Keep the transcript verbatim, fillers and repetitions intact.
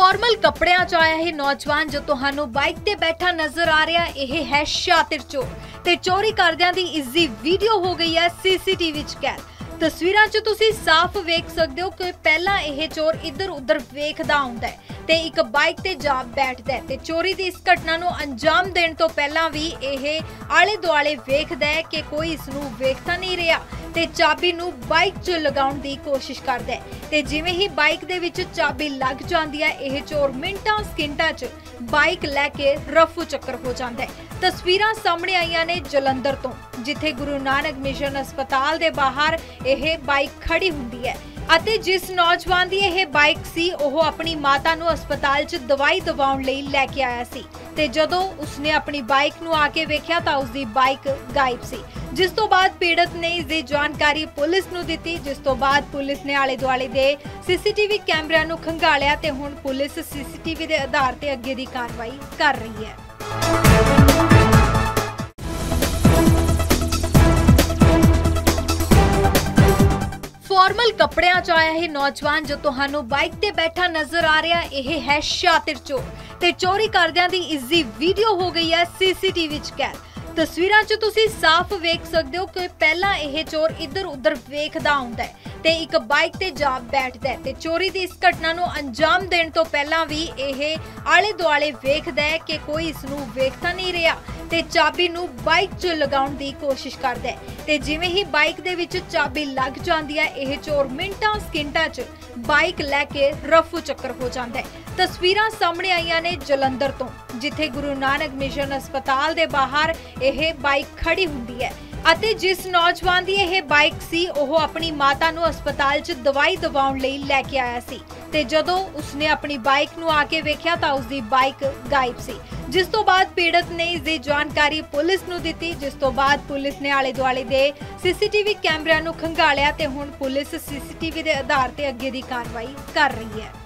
Formal कपड़िਆਂ ਚ ਆਇਆ ਇਹ ਨੌਜਵਾਨ ਜੋ ਤੁਹਾਨੂੰ ਬਾਈਕ ਤੇ ਬੈਠਾ ਨਜ਼ਰ ਆ ਰਿਹਾ ਇਹ ਹੈ ਸ਼ਾਤਿਰ ਚੋਰ ਤੇ ਚੋਰੀ ਕਰਦਿਆਂ ਦੀ ਇਸ ਦੀ ਵੀਡੀਓ ਹੋ ਗਈ ਹੈ ਸੀਸੀਟੀਵੀ ਚ ਕੈਦ। ਤਸਵੀਰਾਂ ਚ ਤੁਸੀਂ ਸਾਫ਼ ਵੇਖ ਸਕਦੇ ਹੋ ਕਿ ਪਹਿਲਾਂ ਇਹ ਚੋਰ ਇੱਧਰ ਉੱਧਰ ਵੇਖਦਾ ਹੁੰਦਾ ਹੈ ਤੇ ਇੱਕ ਬਾਈਕ ਤੇ ਜਾ ਬੈਠਦਾ ਹੈ ਤੇ ਚੋਰੀ ਦੀ ਇਸ ਘਟਨਾ ਨੂੰ ਅੰਜਾਮ ਦੇਣ ਤੋਂ ਪਹਿਲਾਂ ਵੀ ਇਹ ਆਲੇ ਦੁਆਲੇ ਵੇਖਦਾ ਹੈ ਕਿ ਕੋਈ ਇਸ ਨੂੰ ਵੇਖ ਤਾਂ ਨਹੀਂ ਰਿਹਾ ਤੇ ਚਾਬੀ ਨੂੰ ਬਾਈਕ 'ਚ ਲਗਾਉਣ ਦੀ ਕੋਸ਼ਿਸ਼ ਕਰਦਾ ਹੈ ਤੇ ਜਿਵੇਂ ਹੀ ਬਾਈਕ ਦੇ ਵਿੱਚ ਚਾਬੀ ਲੱਗ ਜਾਂਦੀ ਹੈ ਇਹ ਚੋਰ ਮਿੰਟਾਂ ਸਕਿੰਟਾਂ 'ਚ ਬਾਈਕ ਲੈ ਕੇ ਰਫੂ ਚੱਕਰ ਹੋ ਜਾਂਦਾ ਹੈ। ਤਸਵੀਰਾਂ ਸਾਹਮਣੇ ਆਈਆਂ ਨੇ ਜਲੰਧਰ ਤੋਂ ਜਿੱਥੇ ਗੁਰੂ ਨਾਨਕ ਮਿਸ਼ਨ ਹਸਪਤਾਲ ਦੇ ਬਾਹਰ ਇਹ ਬਾਈਕ ਖੜੀ ਹੁੰਦੀ ਹੈ ਅਤੇ ਜਿਸ ਨੌਜਵਾਨ ਦੀ ਇਹ ਬਾਈਕ ਸੀ ਉਹ ਆਪਣੀ ਮਾਤਾ ਨੂੰ ਹਸਪਤਾਲ 'ਚ ਦਵਾਈ ਦਿਵਾਉਣ ਲਈ ਲੈ ਕੇ ਆਇਆ ਸੀ ਤੇ ਜਦੋਂ ਉਸਨੇ ਆਪਣੀ ਬਾਈਕ ਨੂੰ ਆ ਕੇ ਵੇਖਿਆ ਤਾਂ ਉਸਦੀ ਬਾਈਕ ਗਾਇਬ ਸੀ। ਜਿਸ ਤੋਂ ਬਾਅਦ ਪੀੜਤ ਨੇ ਇਸ ਦੀ ਜਾਣਕਾਰੀ ਪੁਲਿਸ ਨੂੰ ਦਿੱਤੀ ਜਿਸ ਤੋਂ ਬਾਅਦ ਪੁਲਿਸ ਨੇ ਆਲੇ ਦੁਆਲੇ ਦੇ ਸੀਸੀਟੀਵੀ ਕੈਮਰਿਆਂ ਨੂੰ ਖੰਗਾਲਿਆ ਤੇ ਹੁਣ ਪੁਲਿਸ ਸੀਸੀਟੀਵੀ ਦੇ ਆਧਾਰ ਤੇ ਅੱਗੇ ਦੀ ਕਾਰਵਾਈ ਕਰ ਰਹੀ ਹੈ। फॉर्मल कपड़िਆਂ ਚ ਆਇਆ ਇਹ ਨੌਜਵਾਨ ਜੋ ਤੁਹਾਨੂੰ ਬਾਈਕ ਤੇ ਬੈਠਾ ਨਜ਼ਰ ਆ ਰਿਹਾ ਇਹ ਹੈ ਸ਼ਾਤਿਰ ਚੋਰ ਤੇ ਚੋਰੀ ਕਰਦਿਆਂ ਦੀ ਇਸ ਦੀ ਵੀਡੀਓ ਹੋ ਗਈ ਹੈ ਸੀਸੀਟੀਵੀ ਚ ਕੈਦ। ਤਸਵੀਰਾਂ ਚ ਤੁਸੀਂ ਸਾਫ਼ ਵੇਖ ਸਕਦੇ ਹੋ ਕਿ ਪਹਿਲਾਂ ਇਹ ਚੋਰ ਇੱਧਰ ਉੱਧਰ ਵੇਖਦਾ ਹੁੰਦਾ ਹੈ ਤੇ ਇੱਕ ਬਾਈਕ ਤੇ ਜਾ ਬੈਠਦਾ ਹੈ ਤੇ ਚੋਰੀ ਦੀ ਇਸ ਘਟਨਾ ਨੂੰ ਅੰਜਾਮ ਦੇਣ ਤੋਂ ਪਹਿਲਾਂ ਵੀ ਇਹ ਆਲੇ ਦੁਆਲੇ ਵੇਖਦਾ ਹੈ ਕਿ ਕੋਈ ਇਸ ਨੂੰ ਵੇਖ ਤਾਂ ਨਹੀਂ ਰਿਹਾ ਤੇ ਚਾਬੀ ਨੂੰ ਬਾਈਕ 'ਚ ਲਗਾਉਣ ਦੀ ਕੋਸ਼ਿਸ਼ ਕਰਦਾ ਹੈ ਤੇ ਜਿਵੇਂ ਹੀ ਬਾਈਕ ਦੇ ਵਿੱਚ ਚਾਬੀ ਲੱਗ ਜਾਂਦੀ ਹੈ ਇਹ ਚੋਰ ਮਿੰਟਾਂ ਸਕਿੰਟਾਂ 'ਚ ਬਾਈਕ ਲੈ ਕੇ ਰਫੂ ਚੱਕਰ ਹੋ ਜਾਂਦਾ ਹੈ। ਤਸਵੀਰਾਂ ਸਾਹਮਣੇ ਆਈਆਂ ਨੇ ਜਲੰਧਰ ਤੋਂ ਜਿੱਥੇ ਗੁਰੂ ਨਾਨਕ ਮਿਸ਼ਨ ਹਸਪਤਾਲ ਦੇ ਬਾਹਰ ਇਹ ਬਾਈਕ ਖੜੀ ਹੁੰਦੀ ਹੈ ਅਤੇ ਜਿਸ ਨੌਜਵਾਨ ਦੀ ਇਹ ਬਾਈਕ ਸੀ ਉਹ ਆਪਣੀ ਮਾਤਾ ਨੂੰ ਹਸਪਤਾਲ 'ਚ ਦਵਾਈ ਦਿਵਾਉਣ ਲਈ ਲੈ ਕੇ ਆਇਆ ਸੀ ਤੇ ਜਦੋਂ ਉਸਨੇ ਆਪਣੀ ਬਾਈਕ ਨੂੰ ਆ ਕੇ ਵੇਖਿਆ ਤਾਂ ਉਸਦੀ ਬਾਈਕ ਗਾਇਬ ਸੀ। ਜਿਸ ਤੋਂ ਬਾਅਦ ਪੀੜਤ ਨੇ ਇਸ ਦੀ ਜਾਣਕਾਰੀ ਪੁਲਿਸ ਨੂੰ ਦਿੱਤੀ ਜਿਸ ਤੋਂ ਬਾਅਦ ਪੁਲਿਸ ਨੇ ਆਲੇ ਦੁਆਲੇ ਦੇ ਸੀਸੀਟੀਵੀ ਕੈਮਰਿਆਂ ਨੂੰ ਖੰਗਾਲਿਆ ਤੇ ਹੁਣ ਪੁਲਿਸ ਸੀਸੀਟੀਵੀ ਦੇ ਆਧਾਰ ਤੇ ਅੱਗੇ ਦੀ ਕਾਰਵਾਈ ਕਰ ਰਹੀ ਹੈ।